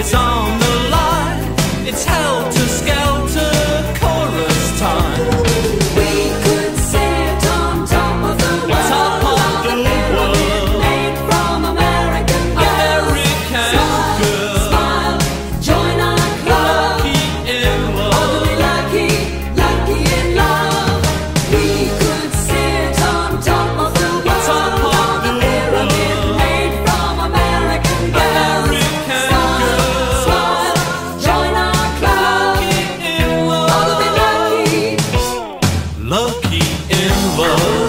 is on the line. It's helter-skelter chorus time. We could sit on top of the world, Top of the world, made from American girls. American girl, Smile, join our club. lucky in love. Lucky, lucky in love. We could sit on top of the world, Top of the pyramid world, made from American girls. American Smile, girl, smile, join our club. lucky in All to be love. lucky. Lucky in love.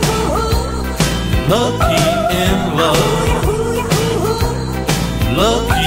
Lucky in love. Lucky